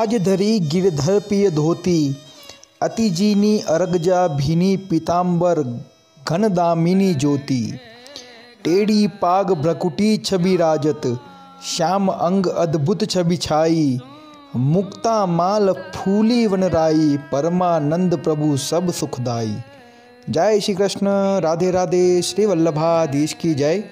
आज धरी गिरधर पिय धोती, अति जीनी अरगजा भीनी पीताम्बर घन दामिनी ज्योति। टेढ़ी पाग भ्रकुटी छवि राजत, श्याम अंग अद्भुत छवि छाई। मुक्ता माल फूली वनराई, परमानंद प्रभु सब सुखदाई। जय श्री कृष्ण, राधे राधे, श्री वल्लभाधीश की जय।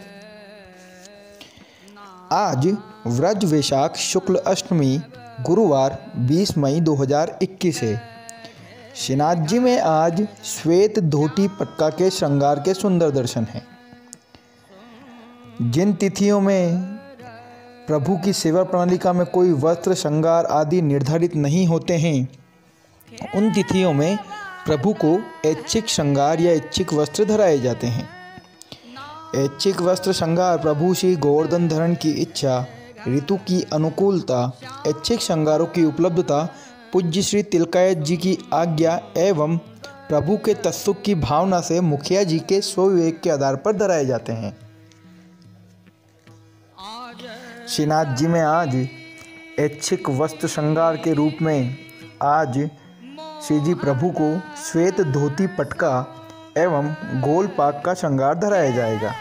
आज व्रज वैशाख शुक्ल अष्टमी गुरुवार 20 मई 2021 है। श्रीनाथ जी में आज श्वेत धोती पटका के श्रृंगार के सुंदर दर्शन हैं। जिन तिथियों में प्रभु की सेवा प्रणालिका में कोई वस्त्र श्रृंगार आदि निर्धारित नहीं होते हैं, उन तिथियों में प्रभु को ऐच्छिक श्रृंगार या ऐच्छिक वस्त्र धराए जाते हैं। ऐच्छिक वस्त्र श्रृंगार प्रभु श्री गोवर्धन धरण की इच्छा, ऋतु की अनुकूलता, ऐच्छिक श्रृंगारों की उपलब्धता, पूज्य श्री तिलकायत जी की आज्ञा एवं प्रभु के तत्सुख की भावना से मुखिया जी के स्वविवेक के आधार पर धराए जाते हैं। श्रीनाथ जी में आज ऐच्छिक वस्त्र श्रृंगार के रूप में आज श्री जी प्रभु को श्वेत धोती पटका एवं गोल पाक का श्रृंगार धराया जाएगा।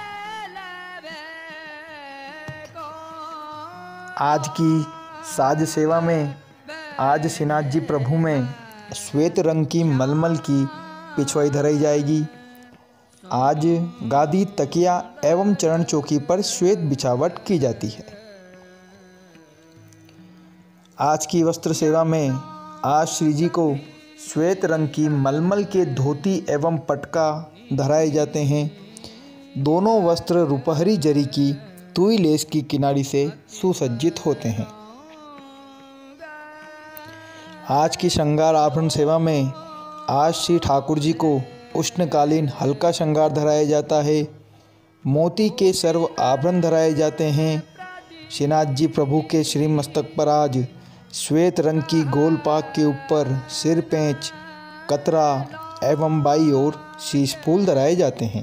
आज की साज सेवा में आज श्रीनाथ जी प्रभु में श्वेत रंग की मलमल की पिछवाई धराई जाएगी। आज गादी, तकिया एवं चरण चौकी पर श्वेत बिछावट की जाती है। आज की वस्त्र सेवा में आज श्री जी को श्वेत रंग की मलमल के धोती एवं पटका धराए जाते हैं। दोनों वस्त्र रुपहरी जरी की तुई लेस की किनारी से सुसज्जित होते हैं। आज की श्रृंगार आभरण सेवा में आज श्री ठाकुर जी को उष्णकालीन हल्का श्रृंगार धराया जाता है। मोती के सर्व आभरण धराए जाते हैं। श्रीनाथ जी प्रभु के श्री मस्तक पर आज श्वेत रंग की गोल पाक के ऊपर सिर पेंच, कतरा एवं बाई ओर शीश फूल धराए जाते हैं।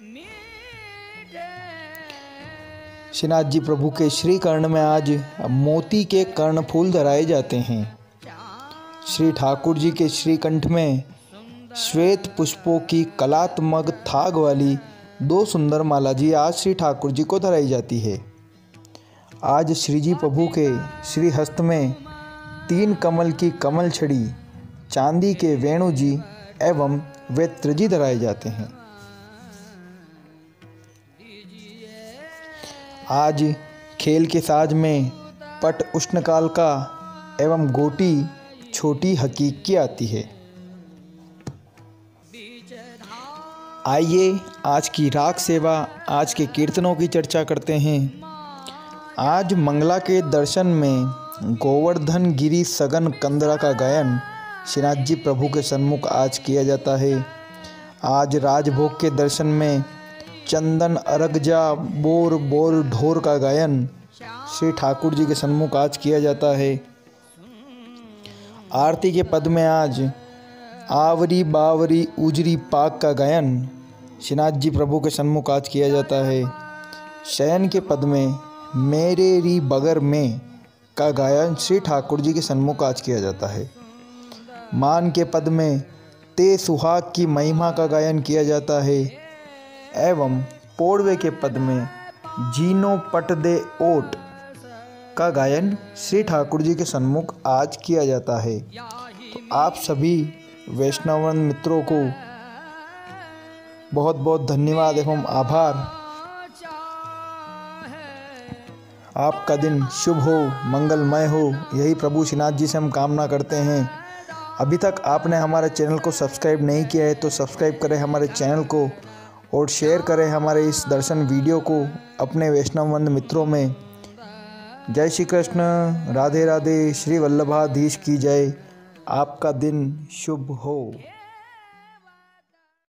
श्रीनाथ जी प्रभु के श्री कर्ण में आज मोती के कर्ण फूल धराए जाते हैं। श्री ठाकुर जी के श्रीकंठ में श्वेत पुष्पों की कलात्मक थाग वाली 2 सुंदर माला जी आज श्री ठाकुर जी को धराई जाती है। आज श्री जी प्रभु के श्री हस्त में 3 कमल की कमल छड़ी, चांदी के वेणु जी एवं वेत्र जी धराए जाते हैं। आज खेल के साज में पट उष्णकाल का एवं गोटी छोटी हकीक की आती है। आइए आज की राग सेवा, आज के कीर्तनों की चर्चा करते हैं। आज मंगला के दर्शन में गोवर्धन गिरी सगन कंदरा का गायन श्रीनाथ जी प्रभु के सन्मुख आज किया जाता है। आज राजभोग के दर्शन में चंदन अरगजा बोर बोर ढोर का गायन श्री ठाकुर जी के सन्मुख आज किया जाता है। आरती के पद में आज आवरी बावरी उजरी पाक का गायन श्रीनाथ जी प्रभु के सन्मुख आज किया जाता है। शयन के पद में मेरे री बगर में का गायन श्री ठाकुर जी के सन्मुख आज किया जाता है। मान के पद में ते सुहाग की महिमा का गायन किया जाता है एवं पोड़वे के पद में जीनो पट दे ओट का गायन श्री ठाकुर जी के सन्मुख आज किया जाता है। तो आप सभी वैष्णव मित्रों को बहुत बहुत धन्यवाद एवं आभार। आपका दिन शुभ हो, मंगलमय हो, यही प्रभु श्रीनाथ जी से हम कामना करते हैं। अभी तक आपने हमारे चैनल को सब्सक्राइब नहीं किया है तो सब्सक्राइब करें हमारे चैनल को और शेयर करें हमारे इस दर्शन वीडियो को अपने वैष्णववंद मित्रों में। जय श्री कृष्ण, राधे राधे, श्री वल्लभाधीश की जय। आपका दिन शुभ हो।